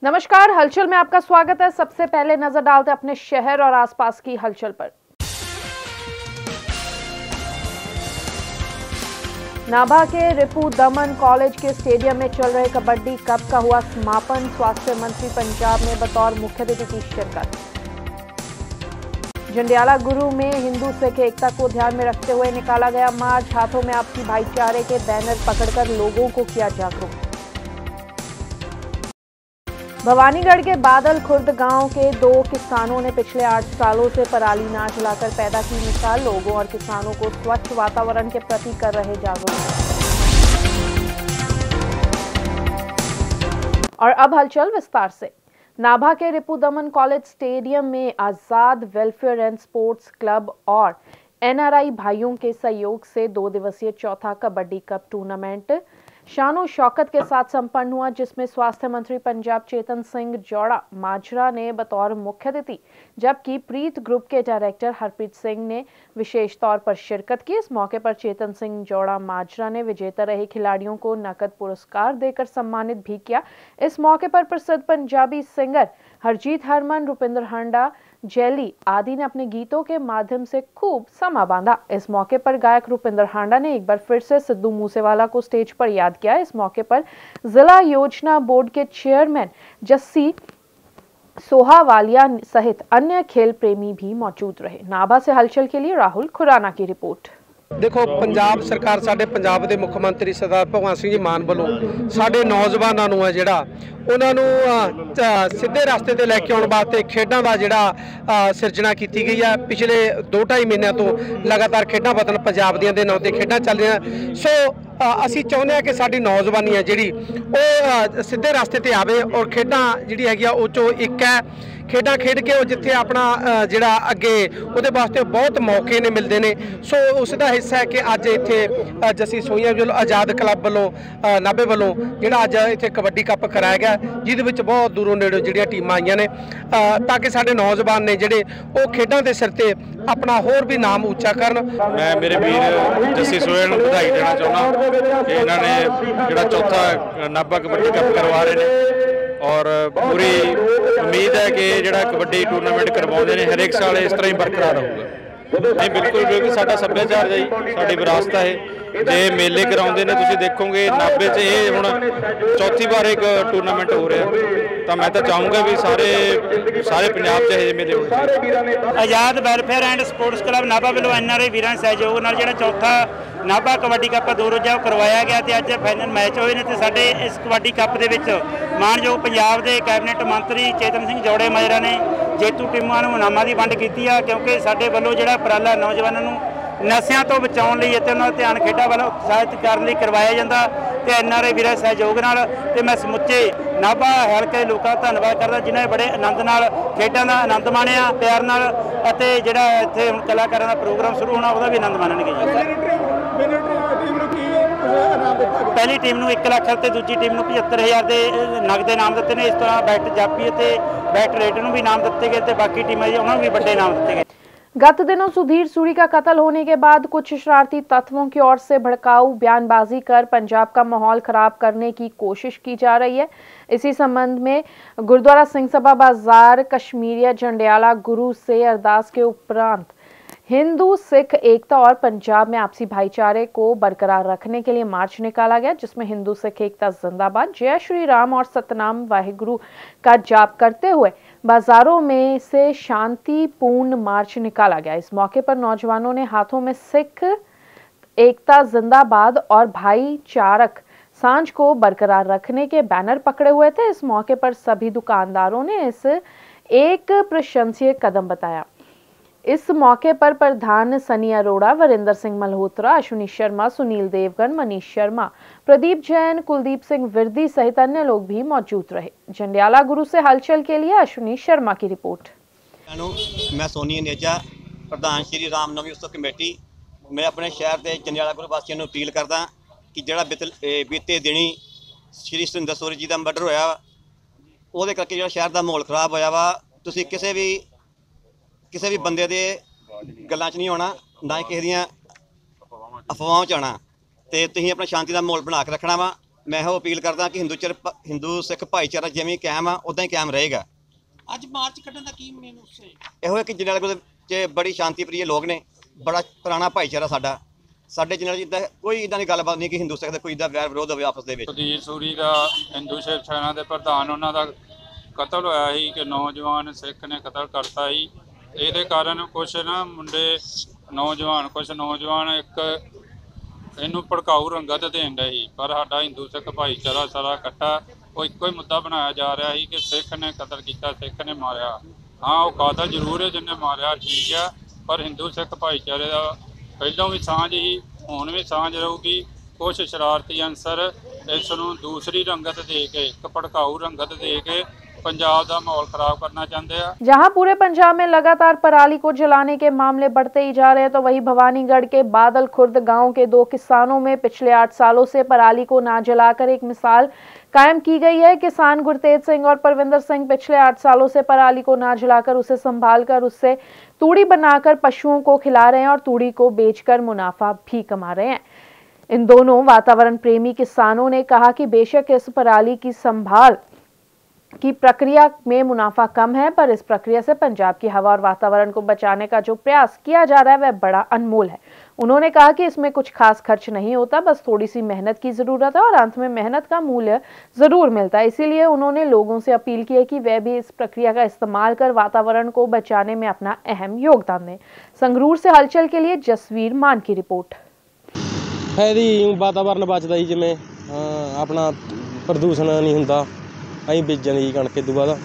नमस्कार, हलचल में आपका स्वागत है। सबसे पहले नजर डालते अपने शहर और आसपास की हलचल पर। नाभा के रिपू दमन कॉलेज के स्टेडियम में चल रहे कबड्डी कप का हुआ समापन। स्वास्थ्य मंत्री पंजाब ने बतौर मुख्य अतिथि की शिरकत। जंडियाला गुरु में हिंदू सिख एकता को ध्यान में रखते हुए निकाला गया मार्च। हाथों में आपसी भाईचारे के बैनर पकड़कर लोगों को किया जागरूक। भवानीगढ़ के बादल खुर्द गांव के 2 किसानों ने पिछले 8 सालों से पराली ना जलाकर पैदा की मिसाल। लोगों और किसानों को स्वच्छ वातावरण के प्रति कर रहे जागरूक। और अब हलचल विस्तार से। नाभा के रिपू दमन कॉलेज स्टेडियम में Azad welfare and sports club और एनआरआई भाइयों के सहयोग से 2 दिवसीय चौथा कबड्डी कप टूर्नामेंट शानो शौकत के साथ संपन्न हुआ, जिसमें स्वास्थ्य मंत्री पंजाब चेतन सिंह जौड़ा माजरा ने बतौर मुख्य अतिथि जबकि प्रीत ग्रुप के डायरेक्टर हरप्रीत सिंह ने विशेष तौर पर शिरकत की। इस मौके पर चेतन सिंह जौड़ा माजरा ने विजेता रहे खिलाड़ियों को नकद पुरस्कार देकर सम्मानित भी किया। इस मौके पर प्रसिद्ध पंजाबी सिंगर हरजीत हरमन, रुपिंदर हांडा, जैली आदि ने अपने गीतों के माध्यम से खूब समा बांधा। इस मौके पर गायक रुपिंदर हांडा ने एक बार फिर से सिद्धू मूसेवाला को स्टेज पर याद किया। इस मौके पर जिला योजना बोर्ड के चेयरमैन जस्सी सोहावालिया सहित अन्य खेल प्रेमी भी मौजूद रहे। नाभा से हलचल के लिए राहुल खुराना की रिपोर्ट। देखो, पंजाब सरकार साडे पंजाब के मुख्य मंत्री सरदार भगवंत सिंह जी मान वालों साडे नौजवानों नूं है जिहड़ा उन्हां नूं सीधे रास्ते ते लैके आउण वास्ते खेडां दा जिहड़ा सिरजना की गई है। पिछले 2-2.5 महीनों तो लगातार खेडां वतन पंजाब दियां दे नाम ते खेडां चल रही। सो असी चाहुंदे हां कि साडी नौजवानी है जिहड़ी वो सीधे रास्ते ते आवे और खेडां जिहड़ी हैगी आ उह चों एक है। खेडां खेड के जिथे अपना जिहड़ा अगे उहदे वास्ते बहुत मौके ने मिलते हैं। सो उसका हिस्सा है कि अज इत्थे जस्सी सोईया जो आज़ाद क्लब वालों नाभे वालों जिहड़ा अज इत्थे कबड्डी कप कराया गया, जिहदे विच बहुत दूरों नेड़ों जिहड़ियां टीमां आईयां ने ताकि साडे नौजवान ने जिहड़े वो खेडां दे सिर ते अपना होर भी नाम ऊंचा करन। मैं मेरे वीर जस्सी सोईया नूं बधाई देना चाहुंदा कि इन्हां ने जिहड़ा चौथा नाभा कबड्डी कप करवा रहे हैं और पूरी उम्मीद है कि जिहड़ा कबड्डी टूरनामेंट करवाउंदे ने हरेक साल इस तरह ही बरकरार रहूगा। नहीं, बिल्कुल बिल्कुल साडा सभ्याचार है, साडी विरासत है। जे मेले कराउंदे ने तुसीं देखोगे नाभे 'च ये हुण चौथी बार एक टूरनामेंट हो रहा, तो मैं तो चाहूँगा भी सारे पंजाब 'च ये मेले होने। Azad welfare and sports club Nabha वालों एनआरआई वीरां सहयोग नाल जिहड़ा चौथा नाभा कबड्डी कप 2 रोज़ा करवाया गया ते अज फाइनल मैच होए ने ते साडे इस कबड्डी कप दे विच मानयोग पंजाब के कैबिनेट मंत्री चेतन सिंह जौड़े माजरा ने जेतू टीमां नूं इनामां दी वंड कीती आ, क्योंकि साडे वल्लों जिहड़ा उपराला नौजवानों नूं नशिਆਂ ਤੋਂ बचाउण लई ते उन्हां दा ध्यान खेडां ਵੱਲ उत्साहित करन लई करवाया जांदा ते एनआरआई वीरां सहयोग नाल ते मैं समुचे नाभा हलके दे लोकां दा धन्नवाद करदा जिन्हां ने बड़े आनंद नाल खेडां दा आनंद माणिया प्यार नाल अते जिहड़ा इत्थे हुण कलाकारां दा प्रोग्राम शुरू होना ਉਹਦਾ भी आनंद माणनगे जी। पहली टीम नूं 1 ਲੱਖ ते दूजी टीम नूं 75,000 ਦੇ ਨਗਦ ਇਨਾਮ ਦਿੱਤੇ ਨੇ। इस तरह बैट जापी ते बैट रेड नूं भी इनाम दिते गए ते बाकी टीमां जी उन्हां नूं भी वड्डे इनाम दिते गए। गत दिनों सुधीर सूरी का कत्ल होने के बाद कुछ शरारती तत्वों की ओर से भड़काऊ बयानबाजी कर पंजाब का माहौल खराब करने की कोशिश की जा रही है। इसी संबंध में गुरुद्वारा सिंह सभा बाजार कश्मीरिया जंडियाला गुरु से अरदास के उपरांत हिंदू सिख एकता और पंजाब में आपसी भाईचारे को बरकरार रखने के लिए मार्च निकाला गया, जिसमें हिंदू सिख एकता जिंदाबाद, जय श्री राम और सतनाम वाहिगुरु का जाप करते हुए बाजारों में से शांतिपूर्ण मार्च निकाला गया। इस मौके पर नौजवानों ने हाथों में सिख एकता जिंदाबाद और भाईचारक सांझ को बरकरार रखने के बैनर पकड़े हुए थे। इस मौके पर सभी दुकानदारों ने इस एक प्रशंसनीय कदम बताया। इस मौके पर प्रधान सनी अरोड़ा, वरिंदर सिंह मल्होत्रा, अश्विनी शर्मा, सुनील देवगन, मनीष शर्मा, प्रदीप जैन, कुलदीप सिंह विरदी सहित अन्य लोग भी मौजूद रहे। जंडियाला गुरु से हलचल के लिए अश्विनी शर्मा की रिपोर्ट। मैं सोनी नेजा, प्रधान श्री रामनवमी उत्सव कमेटी। मैं अपने शहर के जंडियाला गुरु वासियों को अपील करदा कि जिहड़ा बीते दिनी श्री सुरिंदर सूरी जी का मर्डर होया वो करके जो शहर का माहौल खराब होया वा, तुसीं किसी भी बंदे दे गल्लां च नहीं आना, ना ही किसी दियां अफवाहों च आना, तो तुसीं अपना शांति का माहौल बना के रखना वा। मैं ਇਹੋ अपील करदा कि हिंदू सिख भाईचारा जिवें कायम आ उदां ही कायम रहेगा। ਅੱਜ ਮਾਰਚ ਕੱਢਣ ਦਾ ਕੀ ਮੇਨ ਉਸੇ ਇਹੋ ਹੈ ਕਿ ਜਨਰਲ ਕੋਲ ਚ ਬੜੀ ਸ਼ਾਂਤੀ ਪ੍ਰਿय ਲੋਕ ਨੇ, ਬੜਾ ਪੁਰਾਣਾ ਭਾਈਚਾਰਾ ਸਾਡੇ ਜਨਰਲ ਜਿੱਦਾਂ ਕੋਈ ਇਦਾਂ ਦੀ ਗੱਲਬਾਤ ਨਹੀਂ ਕਿ ਹਿੰਦੂ ਸਿੱਖ ਦਾ ਕੋਈ ਇਦਾਂ ਵੈਰ ਵਿਰੋਧ ਹੋਵੇ ਆਪਸ ਦੇ ਵਿੱਚ। ਸੁਧੀਰ ਸੂਰੀ ਦਾ ਹਿੰਦੂ ਸਿੱਖ ਸੈਨਾ ਦੇ ਪ੍ਰਧਾਨ ਉਹਨਾਂ ਦਾ ਕਤਲ ਹੋਇਆ ਸੀ ਕਿ ਨੌਜਵਾਨ ਸਿੱਖ ਨੇ ਕਤਲ ਕਰਤਾ ਸੀ। ਇਹਦੇ ਕਾਰਨ ਕੁਛ ਨਾ ਮੁੰਡੇ ਕੁਛ ਨੌਜਵਾਨ ਇੱਕ ਇਹਨੂੰ ਭੜਕਾਊ ਰੰਗਤ ਦੇਣ ਰਹੇ ਸੀ, ਪਰ ਸਾਡਾ ਹਿੰਦੂ ਸਿੱਖ ਭਾਈਚਾਰਾ ਸਾਰਾ ਇਕੱਠਾ ਉਹ ਇੱਕੋ ਹੀ ਮੁੱਦਾ ਬਣਾਇਆ ਜਾ ਰਿਹਾ ਸੀ ਕਿ ਸਿੱਖ ਨੇ ਕਤਲ ਕੀਤਾ, ਸਿੱਖ ਨੇ ਮਾਰਿਆ। ਹਾਂ ਉਹ ਕਾਤਲ ਜ਼ਰੂਰ ਹੈ ਜਿਹਨੇ ਮਾਰਿਆ, ਠੀਕ ਆ, ਪਰ ਹਿੰਦੂ ਸਿੱਖ ਭਾਈਚਾਰੇ ਦਾ ਪਹਿਲਾਂ ਵੀ ਸਾਂਝ ਸੀ, ਹੁਣ ਵੀ ਸਾਂਝ ਰਹੂਗੀ। ਕੁਛ शरारती अंसर इस दूसरी रंगत दे के, एक भड़काऊ रंगत दे के पंजाब का माहौल खराब करना चाहते हैं। जहां पूरे पंजाब में लगातार पराली को जलाने के मामले बढ़ते ही जा रहे हैं, तो वहीं भवानीगढ़ के बादल खुर्द गांव के 2 किसानों में पिछले 8 सालों से पराली को ना जलाकर एक मिसाल कायम की गई है। किसान गुरतेज सिंह और परविंदर सिंह पिछले 8 सालों से पराली को ना जलाकर उसे संभालकर उससे तूड़ी बनाकर पशुओं को खिला रहे हैं और तूड़ी को बेचकर मुनाफा भी कमा रहे हैं। इन दोनों वातावरण प्रेमी किसानों ने कहा कि बेशक इस पराली की संभाल की प्रक्रिया में मुनाफा कम है, पर इस प्रक्रिया से पंजाब की हवा और वातावरण को बचाने का जो प्रयास किया जा रहा है वह बड़ा अनमोल है। उन्होंने कहा कि इसमें कुछ खास खर्च नहीं होता, बस थोड़ी सी मेहनत की जरूरत है और अंत में मेहनत का मूल्य जरूर मिलता है। इसीलिए उन्होंने लोगों से अपील की है कि वे भी इस प्रक्रिया का इस्तेमाल कर वातावरण को बचाने में अपना अहम योगदान दें। संगरूर से हलचल के लिए जसवीर मान की रिपोर्ट। है वातावरण बचता जी, जिमें अपना प्रदूषण नहीं होंदा, ਅਸੀਂ ਬੀਜਣ ਦੀ ਕਣਕ ਤੋਂ ਬਾਅਦ।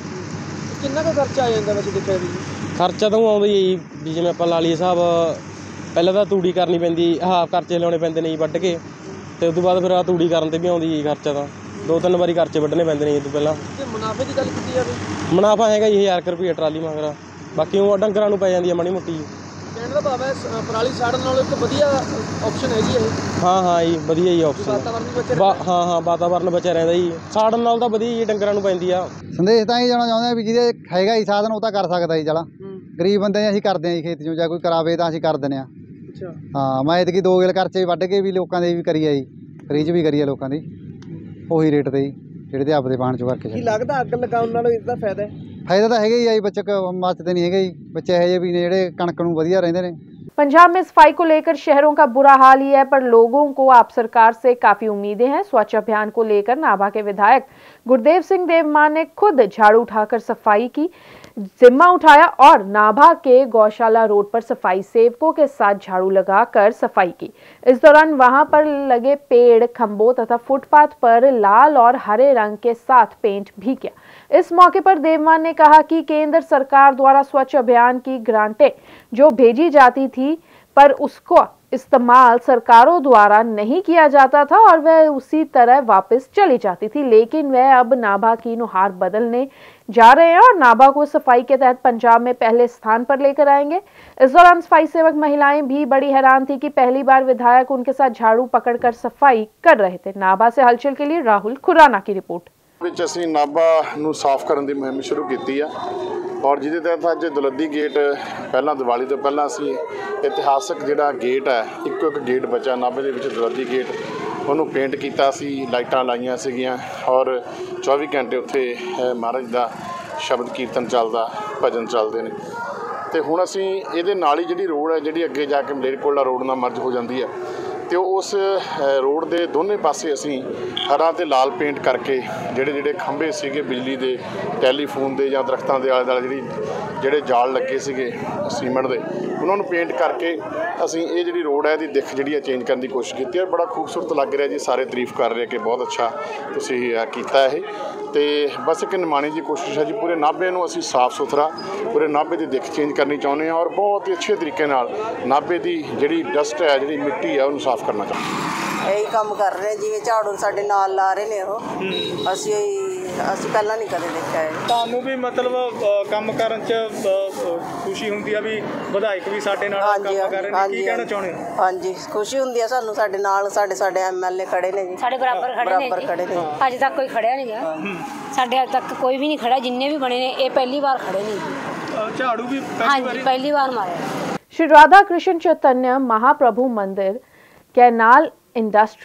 ਕਿੰਨਾ ਕੁ ਖਰਚਾ ਆ ਜਾਂਦਾ ਵੈਸੇ ਦੇਖਿਆ ਵੀ? ਖਰਚਾ ਤਾਂ ਆਉਂਦਾ ਹੀ ਵੀ ਜਿਵੇਂ ਆਪਾਂ ਲਾ ਲਈਏ ਹਿਸਾਬ, ਪਹਿਲਾਂ ਤਾਂ ਤੂੜੀ ਕਰਨੀ ਪੈਂਦੀ, ਖਰਚੇ ਲਾਉਣੇ ਪੈਂਦੇ ਨੇ ਜੀ ਵੱਢ ਕੇ, ਤੇ ਉਸ ਤੋਂ ਬਾਅਦ ਫਿਰ ਆ ਤੂੜੀ ਕਰਨ ਤੇ ਵੀ ਆਉਂਦੀ ਜੀ ਖਰਚਾ, ਤਾਂ 2-3 ਵਾਰੀ ਖਰਚੇ ਵੱਢਣੇ ਪੈਂਦੇ ਨੇ ਜੀ। ਤੋਂ ਪਹਿਲਾਂ ਤੇ ਮੁਨਾਫੇ ਦੀ ਗੱਲ ਕੀਤੀ ਜਾਵੇ, ਮੁਨਾਫਾ ਹੈਗਾ ਜੀ 1000 ਰੁਪਏ ਟਰਾਲੀ ਮਗਰ, ਬਾਕੀ ਉਹ ਡੰਗਰਾਂ ਨੂੰ ਪੈ ਜਾਂਦੀ ਹੈ ਮਾੜੀ ਮੋਟੀ। ਕਹਿਣ ਦਾ ਭਾਵ ਹੈ ਪਰਾਲੀ ਸਾੜਨ ਨਾਲੋਂ ਇੱਕ ਵਧੀਆ ਆਪਸ਼ਨ ਹੈਗੀ ਇਹ। ਹਾਂ ਜੀ ਵਧੀਆ ਜੀ ਆਪਸ਼ਨ, ਵਾਤਾਵਰਨ ਵੀ ਬਚਿਆ ਰਹਿੰਦਾ। ਹਾਂ ਵਾਤਾਵਰਨ ਬਚਿਆ ਰਹਿੰਦਾ ਜੀ, ਸਾੜਨ ਨਾਲ ਤਾਂ ਵਧੀਆ ਜੀ ਡੰਗਰਾਂ ਨੂੰ ਪੈਂਦੀ ਆ। ਸੰਦੇਸ਼ ਤਾਂ ਇਹ ਜਾਣਾ ਚਾਹੁੰਦੇ ਆ ਵੀ ਜਿਹਦੇ ਹੈਗਾ ਜੀ ਸਾਧਨ ਉਹ ਤਾਂ ਕਰ ਸਕਦਾ ਜੀ। ਚਲਾ ਗਰੀਬ ਬੰਦੇ ਅਸੀਂ ਕਰਦੇ ਹਾਂ ਜੀ, ਖੇਤ 'ਚੋਂ ਜਾਂ ਕੋਈ ਕਰਾਵੇ ਤਾਂ ਅਸੀਂ ਕਰ ਦਿੰਦੇ ਹਾਂ। ਅੱਛਾ ਹਾਂ, ਮੈਂ ਐਤਕੀ 2 ਗੇਲ ਖਰਚੇ ਵੱਢ ਕੇ ਵੀ ਲੋਕਾਂ ਦੇ ਵੀ ਕਰੀ ਆ ਜੀ, ਫ੍ਰੀ 'ਚ ਵੀ ਕਰੀ ਆ ਲੋਕਾਂ ਦੀ ਉਹੀ ਰੇਟ 'ਤੇ ਜੀ, ਜਿਹੜੇ ਤੇ ਆਪਦੇ ਬਾਣ 'ਚੋਂ ਕਰਕੇ। ਕੀ ਲੱਗਦਾ ਅੱਗ ਲਗਾਉਣ ਨਾਲੋਂ ਇਸ ਦਾ ਫਾਇਦਾ ਹੈ? ਫਾਇਦਾ ਤਾਂ ਹੈਗਾ ਹੀ ਆ ਜੀ, ਬੱਚੇ ਮੱਚਦੇ ਨਹੀਂ ਹੈਗੇ ਜੀ, ਬੱਚੇ ਇਹੋ ਜਿਹੇ ਵੀ ਨੇ ਜਿਹੜੇ ਕਣਕ ਨੂੰ ਵਧੀਆ ਰਹਿੰਦੇ ਨੇ। पंजाब में सफाई को लेकर शहरों का बुरा हाल ही है, पर लोगों को आप सरकार से काफी उम्मीदें हैं। स्वच्छ अभियान को लेकर नाभा के विधायक गुरदेव सिंह देवमान ने खुद झाड़ू उठाकर सफाई की जिम्मा उठाया और नाभा के गौशाला रोड पर सफाई सेवकों के साथ झाड़ू लगाकर सफाई की। इस दौरान वहां पर लगे पेड़, खंभों तथा फुटपाथ पर लाल और हरे रंग के साथ पेंट भी किया। इस मौके पर देवमान ने कहा कि केंद्र सरकार द्वारा स्वच्छ अभियान की ग्रांटें जो भेजी जाती थी, पर उसको इस्तेमाल सरकारों द्वारा नहीं किया जाता था और वह उसी तरह वापस चली जाती थी, लेकिन वह अब नाभा की नुहार बदलने जा रहे हैं और नाभा को सफाई के तहत पंजाब में पहले स्थान पर लेकर आएंगे। इस दौरान सफाई सेवक महिलाएं भी बड़ी हैरान थी कि पहली बार विधायक उनके साथ झाड़ू पकड़कर सफाई कर रहे थे। नाभा से हलचल के लिए राहुल खुराना की रिपोर्ट। ਵਿੱਚ ਅਸੀਂ ਨਾਭਾ ਨੂੰ ਸਾਫ਼ ਕਰਨ ਦੀ ਮੁਹਿੰਮ ਸ਼ੁਰੂ ਕੀਤੀ ਆ ਔਰ ਜਿਹਦੇ ਤਹਿਤ ਅੱਜ ਦਲੱਦੀ ਗੇਟ, ਪਹਿਲਾਂ ਦੀਵਾਲੀ ਤੋਂ ਪਹਿਲਾਂ ਅਸੀਂ ਇਤਿਹਾਸਕ ਜਿਹੜਾ ਗੇਟ ਹੈ, ਇੱਕੋ ਇੱਕ ਗੇਟ ਬਚਾ ਨਾਭੇ ਦੇ ਵਿੱਚ ਦਲੱਦੀ ਗੇਟ, ਉਹਨੂੰ ਪੇਂਟ ਕੀਤਾ ਸੀ, ਲਾਈਟਾਂ ਲਾਈਆਂ ਸੀਗੀਆਂ ਔਰ 24 ਘੰਟੇ ਉੱਥੇ ਮਹਾਰਾਜ ਦਾ ਸ਼ਬਦ ਕੀਰਤਨ ਚੱਲਦਾ, ਭਜਨ ਚੱਲਦੇ ਨੇ। ਤੇ ਹੁਣ ਅਸੀਂ ਇਹਦੇ ਨਾਲ ਹੀ ਜਿਹੜੀ ਰੋਡ ਹੈ, ਜਿਹੜੀ ਅੱਗੇ ਜਾ ਕੇ ਮਲੇਰਕੋਟਲਾ ਰੋਡ ਨਾਲ ਮਰਜ ਹੋ ਜਾਂਦੀ ਹੈ, ਤੇ ਉਸ ਰੋਡ ਦੇ ਦੋਨੇ ਪਾਸੇ ਅਸੀਂ ਹਰਾ ਤੇ ਲਾਲ ਪੇਂਟ ਕਰਕੇ ਜਿਹੜੇ ਖੰਭੇ ਸੀਗੇ ਬਿਜਲੀ ਦੇ, ਟੈਲੀਫੋਨ ਦੇ ਜਾਂ ਦਰਖਤਾਂ ਦੇ ਆਲੇ ਦੁਆਲੇ ਜਿਹੜੇ ਜਾਲ ਲੱਗੇ ਸੀਗੇ ਸੀਮੈਂਟ ਦੇ, ਉਹਨਾਂ ਨੂੰ ਪੇਂਟ ਕਰਕੇ ਅਸੀਂ ਇਹ ਜਿਹੜੀ ਰੋਡ ਹੈ ਇਹਦੀ ਦਿੱਖ ਜਿਹੜੀ ਹੈ ਚੇਂਜ ਕਰਨ ਦੀ ਕੋਸ਼ਿਸ਼ ਕੀਤੀ ਹੈ। ਬੜਾ ਖੂਬਸੂਰਤ ਲੱਗ ਰਿਹਾ ਜੀ, ਸਾਰੇ ਤਾਰੀਫ ਕਰ ਰਹੇ ਕਿ ਬਹੁਤ ਅੱਛਾ ਤੁਸੀਂ ਕੀਤਾ ਇਹ। ਤੇ ਬਸ ਇੱਕ ਨਿਮਾਣੀ ਜੀ ਕੋਸ਼ਿਸ਼ ਹੈ ਜੀ, ਪੂਰੇ ਨਾਭੇ ਨੂੰ ਅਸੀਂ ਸਾਫ਼ ਸੁਥਰਾ, ਪੂਰੇ ਨਾਭੇ ਦੀ ਦਿੱਖ ਚੇਂਜ ਕਰਨੀ ਚਾਹੁੰਦੇ ਹਾਂ ਔਰ ਬਹੁਤ ਹੀ ਅੱਛੇ ਤਰੀਕੇ ਨਾਲ ਨਾਭੇ ਦੀ ਜਿਹੜੀ ਡਸਟ ਹੈ, ਜਿਹੜੀ ਮਿੱਟੀ ਹੈ, ਉਹਨੂੰ ਸਾਫ਼ ਕਰਨਾ ਚਾਹੁੰਦੇ ਹਾਂ। ਇਹੀ ਕੰਮ ਕਰ ਰਹੇ, ਜਿਵੇਂ ਝਾੜੂ ਸਾਡੇ ਨਾਲ ਲਾ ਰਹੇ ਨੇ ਉਹ, ਅਸੀਂ ਪਹਿਲਾਂ ਨਹੀਂ ਕਦੇ ਦੇਖਿਆ ਹੈ। ਤੁਹਾਨੂੰ ਵੀ ਮਤਲਬ ਕੰਮ ਕਰਨ 'ਚ ਖੁਸ਼ੀ ਹੁੰਦੀ ਆ ਵੀ ਵਿਧਾਇਕ ਵੀ ਸਾਡੇ ਨਾਲ ਕੰਮ ਕਰ ਰਹੇ ਨੇ, ਕੀ ਕਹਿਣਾ ਚਾਹੁੰਦੇ ਹੋ? ਹਾਂਜੀ, ਖੁਸ਼ੀ ਹੁੰਦੀ ਆ ਸਾਨੂੰ, ਸਾਡੇ ਨਾਲ ਸਾਡੇ ਐਮਐਲਏ ਖੜੇ ਨੇ ਜੀ, ਸਾਡੇ ਬਰਾਬਰ ਖੜੇ ਨੇ। ਅੱਜ ਤੱਕ ਕੋਈ ਖੜਿਆ ਨਹੀਂ ਗਿਆ, ਸਾਡੇ ਅੱਜ ਤੱਕ ਕੋਈ ਵੀ ਨਹੀਂ ਖੜਾ, ਜਿੰਨੇ ਵੀ ਬਣੇ ਨੇ ਇਹ ਪਹਿਲੀ ਵਾਰ ਖੜੇ ਨੇ। ਝਾੜੂ ਵੀ ਪਹਿਲੀ ਵਾਰ मारे। Shri Radha Krishna Chaitanya Mahaprabhu Mandir canal industrial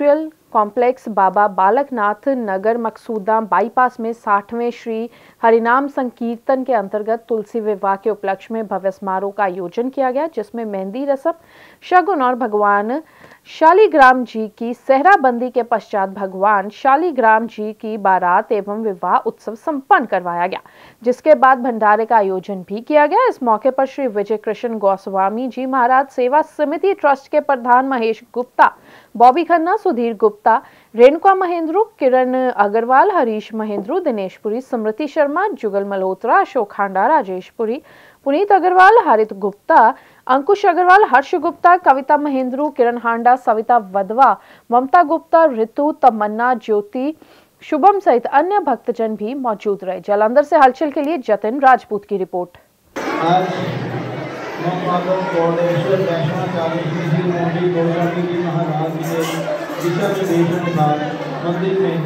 complex Baba Balaknath Nagar Maqsuda bypass में 60वें श्री हरिनाम संकीर्तन के अंतर्गत तुलसी विवाह के उपलक्ष्य में भव्य समारोह का आयोजन किया गया, जिसमें मेहंदी रस्म, शगुन और भगवान शालीग्राम जी की सेहराबंदी के पश्चात भगवान शालीग्राम जी की बारात एवं विवाह उत्सव संपन्न करवाया गया, जिसके बाद भंडारे का आयोजन भी किया गया। इस मौके पर श्री विजय कृष्ण गोस्वामी जी महाराज सेवा समिति ट्रस्ट के प्रधान महेश गुप्ता, बॉबी खन्ना, सुधीर गुप्ता, रेणुका महेंद्रू, किरण अग्रवाल, हरीश महेंद्रू, दिनेश पुरी, स्मृति शर्मा, जुगल मल्होत्रा, अशोक खांडा, राजेश पुरी, पुनीत अग्रवाल, हारित गुप्ता, अंकुश अग्रवाल, हर्ष गुप्ता, कविता महेंद्रू, किरण हांडा, सविता वधवा, ममता गुप्ता, ऋतु, तमन्ना, ज्योति, शुभम सहित अन्य भक्तजन भी मौजूद रहे। जालंधर से हलचल के लिए जतिन राजपूत की रिपोर्ट। मंदिर में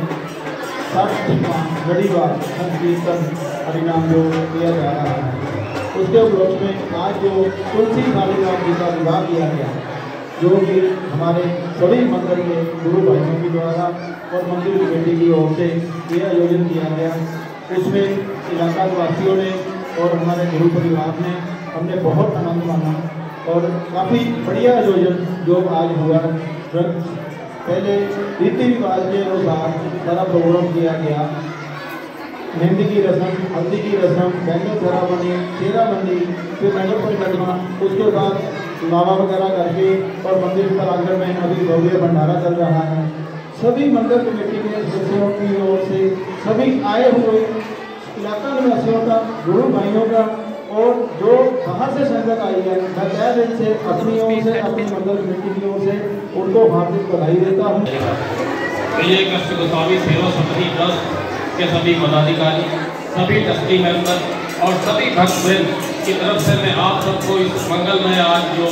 60 बार संकीर्तन हरिनाम योग किया जा रहा है। उसके उपलक्ष्य में आज जो तुलसी शालीग्राम जी का विवाह किया गया, जो कि हमारे सभी मंदिर के गुरु भाइयों के द्वारा और मंदिर कमेटी की ओर से यह आयोजन किया गया। उसमें इलाका वासियों ने और हमारे गुरु परिवार ने हमने बहुत आनंद माना और काफ़ी बढ़िया आयोजन जो आज हुआ। पहले रीति रिवाज के अनुसार सारा प्रोग्राम किया गया। मेहंदी की रस्म, हल्दी की रस्म, बैंगल सेरामनी, सेराबंदी, फिर नगर परिक्रमा, उसके बाद लावा वगैरह करके और मंदिर प्रांगण में अभी भव्य भंडारा चल रहा है। सभी मंदिर कमेटी के सदस्यों की ओर से सभी आए हुए इलाका निवासियों का, गुरु भाइयों का और जो बाहर से संगत आई है, मैं तहे दिल से अपनी ओर से, अपनी मंदिर कमेटी की ओर से उनको हार्दिक बधाई देता हूँ। विजय कृष्ण गोस्वामी सेवा समिति ट्रस्ट के सभी पदाधिकारी, सभी ट्रस्टी मेंबर और सभी भक्तवृंद की तरफ से मैं आप सबको इस मंगलमय आज जो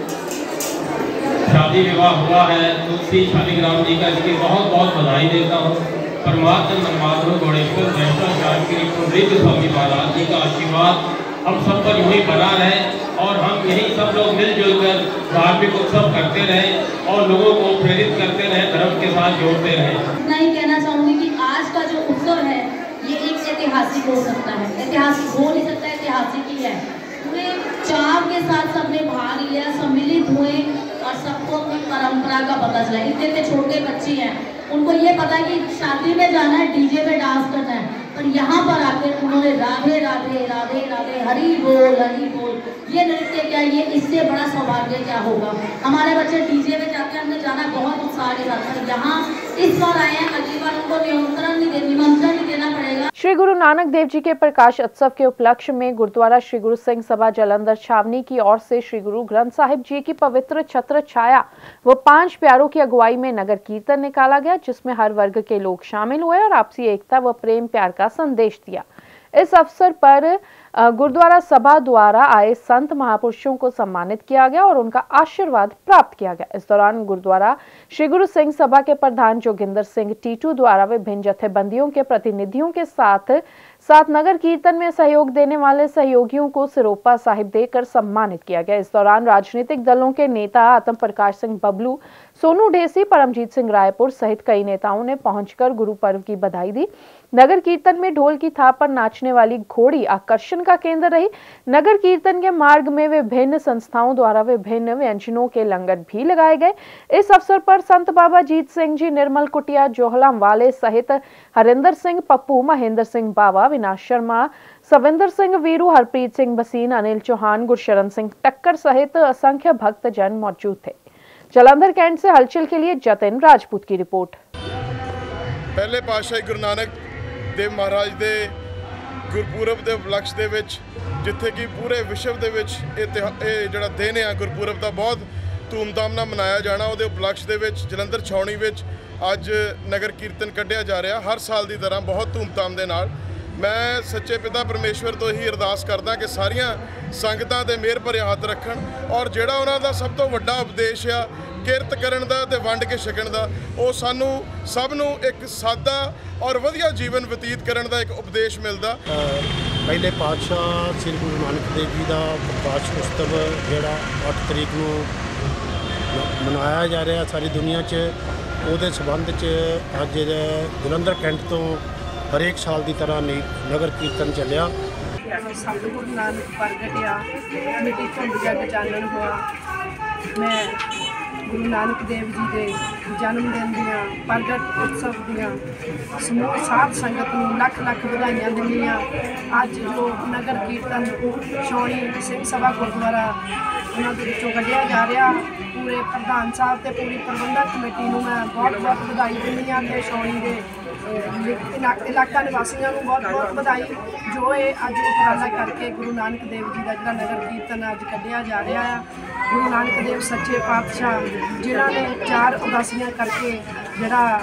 शादी विवाह हुआ है तुलसी शालीग्राम जी का, इसकी बहुत बहुत बधाई देता हूँ। परमात्मा परमात्मा गौड़ेश्वर वैष्णव जानकी पुंडरीक स्वामी महाराज जी का आशीर्वाद हम सब पर यूँ ही बना रहे और हम यही सब लोग मिलजुल कर धार्मिक उत्सव करते रहें और लोगों को प्रेरित करते रहें, धर्म के साथ जोड़ते रहें। इतना ही कहना चाहूँगी कि आज का जो उत्सव है ये एक ऐतिहासिक हो सकता है, ऐतिहासिक हो नहीं सकता, ऐतिहासिक ही है। पूरे चाव के साथ सबने भाग लिया, सम्मिलित हुए और सबको अपनी परंपरा का पता चला। इतने छोटे बच्चे हैं, उनको ये पता है कि शादी में जाना है, डीजे में डांस करना है, पर यहाँ पर आकर उन्होंने राधे राधे राधे राधे हरि बोल ये नृत्य क्या, ये इससे बड़ा सौभाग्य क्या होगा। हमारे बच्चे डीजे में जाते हैं, हमने जाना बहुत उत्साह के साथ, पर यहाँ इस बार आए हैं, अगली बार उनको निमंत्रण नहीं देना पड़ेगा। श्री गुरु नानक देव जी के प्रकाश उत्सव के उपलक्ष्य में गुरुद्वारा श्री गुरु सिंह सभा जालंधर छावनी की ओर से श्री गुरु ग्रंथ साहिब जी की पवित्र छत्र छाया व 5 प्यारों की अगुवाई में नगर कीर्तन निकाला गया, जिसमें हर वर्ग के लोग शामिल हुए और आपसी एकता व प्रेम प्यार का संदेश दिया। इस अवसर पर गुरुद्वारा सभा द्वारा आए संत महापुरुषों को सम्मानित किया गया और उनका आशीर्वाद प्राप्त किया गया। इस दौरान गुरुद्वारा श्री गुरु सिंह सभा के प्रधान जोगिंदर सिंह टीटू द्वारा विभिन्न जथेबंदियों के प्रतिनिधियों के साथ नगर कीर्तन में सहयोग देने वाले सहयोगियों को सिरोपा साहिब देकर सम्मानित किया गया। इस दौरान राजनीतिक दलों के नेता आत्म प्रकाश सिंह बबलू, सोनू ढेसी, परमजीत सिंह रायपुर सहित कई नेताओं ने पहुंचकर गुरु पर्व की बधाई दी। नगर कीर्तन में ढोल की थाप पर नाचने वाली घोड़ी आकर्षण का केंद्र रही। नगर कीर्तन के मार्ग में विभिन्न संस्थाओं द्वारा विभिन्न व्यंजनों के लंगर भी लगाए गए। इस अवसर पर संत बाबा जीत सिंह जी, निर्मल कुटिया, जोहलाम वाले सहित हरिंदर सिंह पप्पू, महेंद्र सिंह बावा, विनाश शर्मा, सविंदर सिंह वीरू, हरप्रीत सिंह बसीन, अनिल चौहान, गुरशरण सिंह टक्कर सहित असंख्य भक्तजन मौजूद थे। जालंधर कैंट से हलचल के लिए जतिन राजपूत की रिपोर्ट। पहले पातशाही गुरु नानक देव महाराज ਦੇ ਗੁਰਪੁਰਬ ਦੇ ਉਪਲਕਸ਼ ਦੇ ਵਿੱਚ ਜਿੱਥੇ ਕਿ ਪੂਰੇ ਵਿਸ਼ਵ ਦੇ ਵਿੱਚ ਇਹ ਜਿਹੜਾ ਦਿਨ ਆ ਗੁਰਪੁਰਬ ਦਾ ਬਹੁਤ ਧੂਮਧਾਮ ਨਾਲ ਮਨਾਇਆ ਜਾਣਾ, ਉਹਦੇ ਉਪਲਕਸ਼ ਦੇ ਵਿੱਚ ਜਲੰਧਰ ਛਾਉਣੀ ਵਿੱਚ ਅੱਜ ਨਗਰ ਕੀਰਤਨ ਕੱਢਿਆ ਜਾ ਰਿਹਾ। ਹਰ ਸਾਲ ਦੀ ਤਰ੍ਹਾਂ ਬਹੁਤ ਧੂਮਧਾਮ ਦੇ ਨਾਲ ਮੈਂ ਸੱਚੇ ਪਿਤਾ ਪਰਮੇਸ਼ਵਰ ਤੋਂ ਹੀ ਅਰਦਾਸ ਕਰਦਾ ਕਿ ਸਾਰੀਆਂ ਸੰਗਤਾਂ ਦੇ ਮਿਹਰ ਭਰੇ ਹੱਥ ਰੱਖਣ ਔਰ ਜਿਹੜਾ ਉਹਨਾਂ ਦਾ ਸਭ ਤੋਂ ਵੱਡਾ ਉਪਦੇਸ਼ ਆ ਕਿਰਤ ਕਰਨ ਦਾ ਤੇ ਵੰਡ ਕੇ ਛਕਣ ਦਾ, ਉਹ ਸਾਨੂੰ ਸਭ ਨੂੰ ਇੱਕ ਸਾਦਾ और वधिया जीवन व्यतीत करने का एक उपदेश मिलता। पहले पातशाह श्री गुरु नानक देव जी का प्रकाश उत्सव जोड़ा 8 तरीक को मनाया जा रहा सारी दुनिया च ਉਹਦੇ ਸੰਬੰਧ 'ਚ ਅੱਜ ਜਲੰਧਰ ਕੈਂਟ ਤੋਂ ਹਰੇਕ ਸਾਲ ਦੀ ਤਰ੍ਹਾਂ ਨਗਰ ਕੀਰਤਨ ਚੱਲਿਆ। ਸਤਿਗੁਰੂ ਨਾਨਕ ਪ੍ਰਗਟਿਆ ਮਿੱਟੀ ਧੁੰਦ ਜਗ ਚਾਨਣ ਹੋਇਆ। ਮੈਂ ਗੁਰੂ ਨਾਨਕ ਦੇਵ ਜੀ ਦੇ ਜਨਮ ਦਿਨ ਦੀਆਂ ਪ੍ਰਗਟ ਉਤਸਵ ਦੀਆਂ ਸਮੂਹ ਸਾਧ ਸੰਗਤ ਨੂੰ ਲੱਖ ਲੱਖ ਵਧਾਈਆਂ ਦਿੰਦੀਆਂ। ਅੱਜ ਜੋ ਨਗਰ ਕੀਰਤਨ ਛਾਉਣੀ ਸਿੰਘ ਸਭਾ ਗੁਰਦੁਆਰਾ ਉਹਨਾਂ ਦੇ ਵਿੱਚੋਂ ਕੱਢਿਆ ਜਾ ਰਿਹਾ, ਪੂਰੇ ਪ੍ਰਧਾਨ ਸਾਹਿਬ ਤੇ ਪੂਰੀ ਪ੍ਰਬੰਧਕ ਕਮੇਟੀ ਨੂੰ ਮੈਂ ਬਹੁਤ ਬਹੁਤ ਵਧਾਈ ਦਿੰਦੀ ਹਾਂ ਤੇ ਛਾਉਣੀ ਦੇ ਇਲਾਕਾ ਨਿਵਾਸੀਆਂ ਨੂੰ ਬਹੁਤ ਬਹੁਤ ਵਧਾਈ ਜੋ ਇਹ ਅੱਜ ਉਪਰਾਲਾ ਕਰਕੇ ਗੁਰੂ ਨਾਨਕ ਦੇਵ ਜੀ ਦਾ ਜਿਹੜਾ ਨਗਰ ਕੀਰਤਨ ਅੱਜ ਕੱਢਿਆ ਜਾ ਰਿਹਾ ਆ। ਗੁਰੂ ਨਾਨਕ ਦੇਵ ਸੱਚੇ ਪਾਤਸ਼ਾਹ ਜਿਨ੍ਹਾਂ ਨੇ 4 ਉਦਾਸੀਆਂ ਕਰਕੇ ਜਿਹੜਾ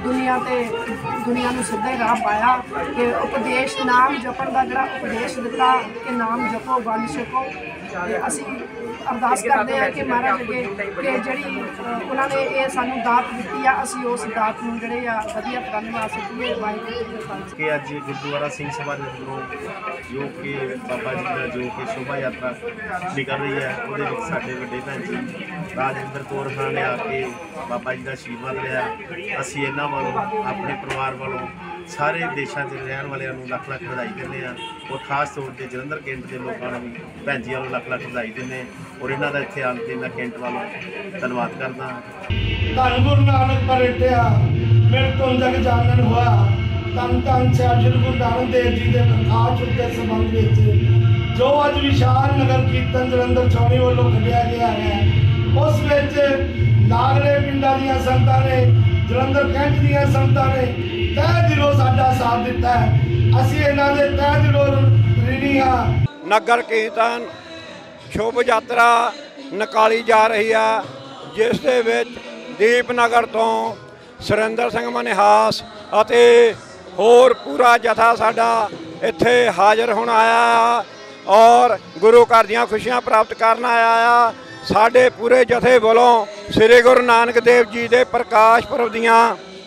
ਦੁਨੀਆ ਨੂੰ ਸਿੱਧੇ ਰਾਹ ਪਾਇਆ ਕਿ ਉਪਦੇਸ਼ ਨਾਮ ਜਪਣ ਦਾ ਜਿਹੜਾ ਉਪਦੇਸ਼ ਦਿੱਤਾ ਕਿ ਨਾਮ ਜਪੋ ਵੰਡ ਛਕੋ। ਅਸੀਂ ਅਰਦਾਸ ਕਰਦੇ ਹਾਂ ਕਿ ਮਹਾਰਾਜ ਅੱਗੇ ਕਿ ਜਿਹੜੀ ਉਹਨਾਂ ਨੇ ਇਹ ਸਾਨੂੰ ਦਾਤ ਦਿੱਤੀ ਆ, ਅਸੀਂ ਉਸ ਦਾਤ ਨੂੰ ਜਿਹੜੇ ਆ ਵਧੀਆ ਤਰ੍ਹਾਂ ਨਿਭਾ ਸਕੀਏ। ਵਾਹਿਗੁਰੂ ਜੀ ਕਾ ਖਾਲਸਾ। ਕਿ ਅੱਜ ਗੁਰਦੁਆਰਾ ਸਿੰਘ ਸਭਾ ਨਗਰੋਂ ਜੋ ਕਿ ਬਾਬਾ ਜੀ ਦਾ ਜੋ ਕਿ ਸ਼ੋਭਾ ਯਾਤਰਾ ਨਿਕਲ ਰਹੀ ਹੈ, ਉਹਦੇ ਵਿੱਚ ਸਾਡੇ ਵੱਡੇ ਭੈਣ ਜੀ ਰਾਜਿੰਦਰ ਕੌਰ ਖਾਨ ਨੇ ਆ ਕੇ ਬਾਬਾ ਜੀ ਦਾ ਆਸ਼ੀਰਵਾਦ ਲਿਆ। ਅਸੀਂ ਇਹਨਾਂ ਵੱਲੋਂ ਆਪਣੇ ਪਰਿਵਾਰ ਵੱਲੋਂ ਸਾਰੇ ਦੇਸ਼ਾਂ 'ਚ ਰਹਿਣ ਵਾਲਿਆਂ ਨੂੰ ਲੱਖ ਲੱਖ ਵਧਾਈ ਦਿੰਦੇ ਹਾਂ ਔਰ ਖਾਸ ਤੌਰ 'ਤੇ ਜਲੰਧਰ ਕੈਂਟ ਦੇ ਲੋਕਾਂ ਨੂੰ ਵੀ ਭੈਣ ਜੀ ਵੱਲੋਂ ਲੱਖ ਲੱਖ ਵਧਾਈ ਦਿੰਦੇ ਔਰ ਇਹਨਾਂ ਦਾ ਇੱਥੇ ਆਉਣ 'ਤੇ ਮੈਂ ਕੈਂਟ ਵੱਲੋਂ ਧੰਨਵਾਦ ਕਰਦਾ। ਧੰਨ ਗੁਰੂ ਨਾਨਕ ਪ੍ਰਗਟਿਆ ਮਿਲ ਤੋਂ ਜਗ ਜਾਣਨ ਹੋਇਆ। ਧੰਨ ਧੰਨ ਸ੍ਰੀ ਗੁਰੂ ਨਾਨਕ ਦੇਵ ਜੀ ਦੇ ਪ੍ਰਕਾਸ਼ ਉਤਸਵ ਸੰਬੰਧ ਵਿੱਚ ਜੋ ਅੱਜ ਵਿਸ਼ਾਲ ਨਗਰ ਕੀਰਤਨ ਜਲੰਧਰ ਛਾਉਣੀ ਵੱਲੋਂ ਕੱਢਿਆ ਗਿਆ ਹੈ, ਉਸ ਵਿੱਚ ਲਾਗਲੇ ਪਿੰਡਾਂ ਦੀਆਂ ਸੰਗਤਾਂ ਨੇ, ਜਲੰਧਰ ਕੈਂਟ ਦੀਆਂ ਸੰਗਤਾਂ ਨੇ ਤਹਿ ਦਿਲੋਂ ਸਾਡਾ ਸਾਥ ਦਿੱਤਾ ਹੈ। ਅਸੀਂ ਇਹਨਾਂ ਦੇ ਤਹਿ ਦਿਲੋਂ ਰਿਣੀ ਹਾਂ। ਨਗਰ ਕੀਰਤਨ ਸ਼ੋਭ ਯਾਤਰਾ ਨਿਕਾਲੀ ਜਾ ਰਹੀ ਹੈ, ਜਿਸ ਦੇ ਵਿੱਚ ਦੀਪਨਗਰ ਤੋਂ ਸੁਰਿੰਦਰ ਸਿੰਘ ਮਨਿਹਾਸ ਅਤੇ ਹੋਰ ਪੂਰਾ ਜਥਾ ਸਾਡਾ ਇੱਥੇ ਹਾਜ਼ਰ ਹੋਣ ਆਇਆ ਔਰ ਗੁਰੂ ਘਰ ਦੀਆਂ ਖੁਸ਼ੀਆਂ ਪ੍ਰਾਪਤ ਕਰਨ ਆਇਆ ਆ। ਸਾਡੇ ਪੂਰੇ ਜਥੇ ਵੱਲੋਂ ਸ੍ਰੀ ਗੁਰੂ ਨਾਨਕ ਦੇਵ ਜੀ ਦੇ ਪ੍ਰਕਾਸ਼ ਪੁਰਬ ਦੀਆਂ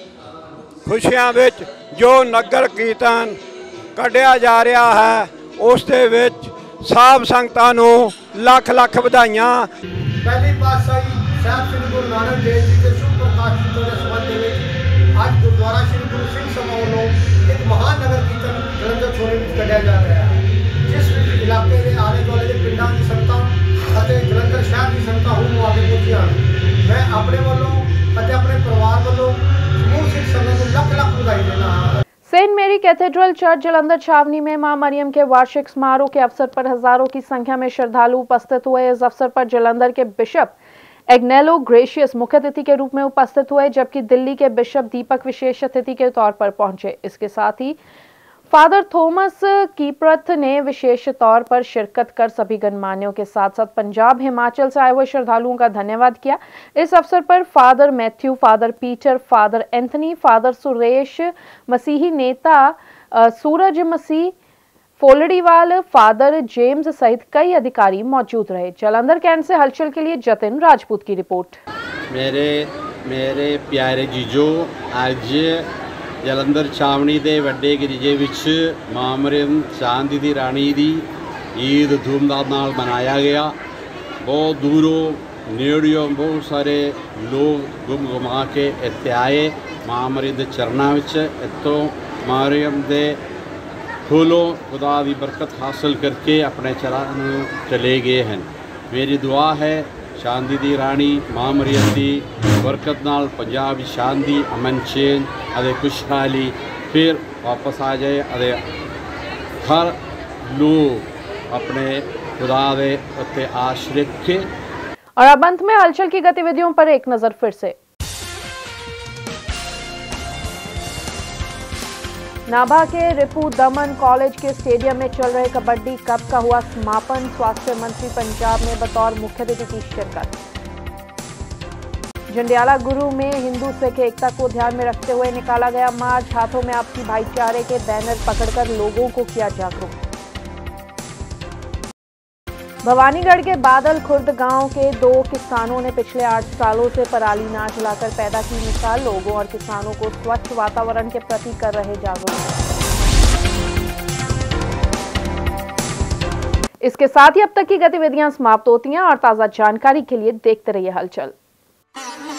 ਖੁਸ਼ੀਆਂ ਵਿੱਚ ਜੋ ਨਗਰ ਕੀਰਤਨ ਕੱਢਿਆ ਜਾ ਰਿਹਾ ਹੈ, ਉਸ ਦੇ ਵਿੱਚ ਸਾਧ ਸੰਗਤਾਂ ਨੂੰ ਲੱਖ ਲੱਖ ਵਧਾਈਆਂ। ਪਹਿਲੀ ਪਾਤਸ਼ਾਹੀ ਸਾਹਿਬ ਸ੍ਰੀ ਗੁਰੂ ਨਾਨਕ ਦੇਵ ਜੀ ਦੇ ਸ਼ੁਭ ਪ੍ਰਕਾਸ਼ ਪੁਰਬ ਦੇ ਸੰਬੰਧ ਦੇ ਵਿੱਚ ਅੱਜ ਗੁਰਦੁਆਰਾ ਸ੍ਰੀ ਗੁਰੂ ਸਿੰਘ ਸਭਾ ਵੱਲੋਂ ਇੱਕ ਮਹਾਨ ਨਗਰ ਕੀਰਤਨ ਜਲੰਧਰ ਛਾਉਣੀ ਵਿੱਚ ਕੱਢਿਆ ਜਾ ਰਿਹਾ ਹੈ, ਜਿਸ ਵਿੱਚ ਇਲਾਕੇ ਦੇ ਆਲੇ ਦੁਆਲੇ ਦੇ ਪਿੰਡਾਂ ਦੀ ਸੰਗਤਾਂ ਅਤੇ ਜਲੰਧਰ ਸ਼ਹਿਰ ਦੀ ਸੰਗਤਾਂ ਹੁਣ ਆ ਕੇ ਪਹੁੰਚੀਆਂ। ਮੈਂ ਆਪਣੇ ਵੱਲੋਂ ਅਤੇ ਆਪਣੇ ਪਰਿਵਾਰ ਵੱਲੋਂ ਸਮੂਹ ਸਿੱਖ ਸੰਗਤ ਨੂੰ ਲੱਖ ਲੱਖ ਵਧਾਈ ਦਿੰਦਾ ਹਾਂ। सेंट मेरी कैथेड्रल चर्च जलंधर छावनी में मां मरियम के वार्षिक समारोह के अवसर पर हजारों की संख्या में श्रद्धालु उपस्थित हुए। इस अवसर पर जलंधर के बिशप एग्नेलो ग्रेशियस मुख्य अतिथि के रूप में उपस्थित हुए, जबकि दिल्ली के बिशप दीपक विशेष अतिथि के तौर पर पहुंचे। इसके साथ ही फादर थॉमस कीप्रथ ने विशेष तौर पर शिरकत कर सभी गणमान्यों के साथ साथ पंजाब हिमाचल से आए हुए श्रद्धालुओं का धन्यवाद किया। इस अवसर पर father Matthew, father Peter, father Anthony, father Suresh, मसीही नेता सूरज मसीह फोलड़ीवाल, फादर जेम्स सहित कई अधिकारी मौजूद रहे। जलंधर कैंट से हलचल के लिए जतिन राजपूत की रिपोर्ट। मेरे प्यारे जीजो, आज जलंधर छावनी के वड्डे गिरजे विच मां मरियम चांदी दी राणी दी ईद धूमधाम नाल मनाया गया। बहुत दूरों नेड़ियों बहुत सारे लोग घुमा के इत्थे आए मां मरियम दे चरनां विच। इत्थों मरियम दे फूलों खुदा दी बरकत हासिल करके अपने चरण चले गए हैं। मेरी दुआ है शांति दी राणी मां मरियम दी बरकत नाल पंजाब शांति, अमन, चैन अदे खुशहाली फिर वापस आ जाए अदे हर लोग अपने खुदा दे उत्ते आश रखे। और अब अंत में हलचल की गतिविधियों पर एक नजर फिर से। नाभा के रिपू दमन कॉलेज के स्टेडियम में चल रहे कबड्डी कप का हुआ समापन। स्वास्थ्य मंत्री पंजाब ने बतौर मुख्य अतिथि की शिरकत। जंडियाला गुरु में हिंदू सिख एकता को ध्यान में रखते हुए निकाला गया मार्च। हाथों में आपसी भाईचारे के बैनर पकड़कर लोगों को किया जागरूक। भवानीगढ़ के बादल खुर्द गांव के 2 किसानों ने पिछले 8 सालों से पराली ना जलाकर पैदा की मिसाल। लोगों और किसानों को स्वच्छ वातावरण के प्रति कर रहे जागरूक। इसके साथ ही अब तक की गतिविधियां समाप्त होती हैं और ताजा जानकारी के लिए देखते रहिए हलचल।